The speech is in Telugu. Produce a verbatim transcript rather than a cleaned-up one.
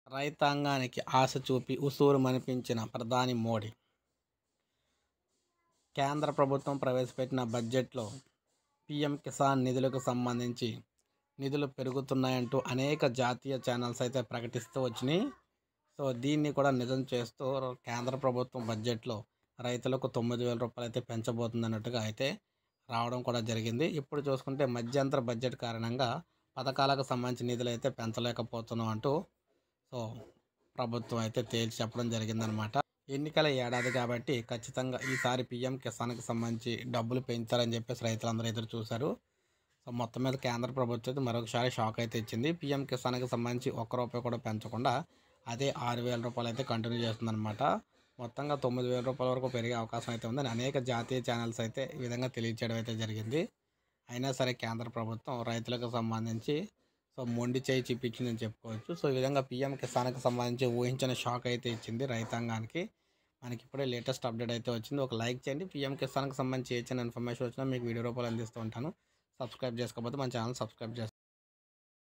రైతాంగానికి ఆశ చూపి ఉసూరుమనిపించిన ప్రధాని మోడీ. కేంద్ర ప్రభుత్వం ప్రవేశపెట్టిన బడ్జెట్లో పీఎం కిసాన్ నిధులకు సంబంధించి నిధులు పెరుగుతున్నాయంటూ అనేక జాతీయ ఛానల్స్ అయితే ప్రకటిస్తూ వచ్చినాయి. సో దీన్ని కూడా నిజం చేస్తూ కేంద్ర ప్రభుత్వం బడ్జెట్లో రైతులకు తొమ్మిది వేల రూపాయలు అయితే పెంచబోతుంది అన్నట్టుగా అయితే రావడం కూడా జరిగింది. ఇప్పుడు చూసుకుంటే మధ్యంతర బడ్జెట్ కారణంగా పథకాలకు సంబంధించిన నిధులు అయితే పెంచలేకపోతున్నాం అంటూ సో ప్రభుత్వం అయితే తేల్చి చెప్పడం జరిగిందనమాట. ఎన్నికల ఏడాది కాబట్టి ఖచ్చితంగా ఈసారి పీఎం కిసాన్కి సంబంధించి డబ్బులు పెంచారని చెప్పేసి రైతులందరూ ఎదురు చూశారు. సో మొత్తం మీద కేంద్ర ప్రభుత్వం అయితే మరొకసారి షాక్ అయితే ఇచ్చింది. పీఎం కిసాన్కి సంబంధించి ఒక్క రూపాయి కూడా పెంచకుండా అదే ఆరు వేల రూపాయలు అయితే కంటిన్యూ చేస్తుందన్నమాట. మొత్తంగా తొమ్మిది వేల రూపాయల వరకు పెరిగే అవకాశం అయితే ఉందని అనేక జాతీయ ఛానల్స్ అయితే ఈ విధంగా తెలియచేయడం అయితే జరిగింది. అయినా సరే కేంద్ర ప్రభుత్వం రైతులకు సంబంధించి సో మొండి చేయి చూపించిందని చెప్పుకోవచ్చు. సో ఈ విధంగా పీఎం కిసాన్కి సంబంధించి ఊహించిన షాక్ అయితే ఇచ్చింది రైతాంగానికి. మనకి ఇప్పుడే లేటెస్ట్ అప్డేట్ అయితే వచ్చింది. ఒక లైక్ చేయండి. పీఎం కిసాన్కి సంబంధించి ఏ చిన్న ఇన్ఫర్మేషన్ వచ్చినా మీకు వీడియో రూపాయలు అందిస్తూ ఉంటాను. సబ్స్క్రైబ్ చేసుకోకపోతే మన ఛానల్ సబ్స్క్రైబ్ చేసుకోండి.